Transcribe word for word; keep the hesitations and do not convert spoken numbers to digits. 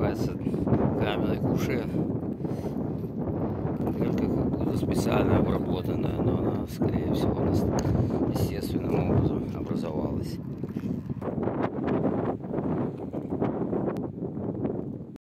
называется камера куше. Только как будто специально обработанная, но она, скорее всего, естественным образом.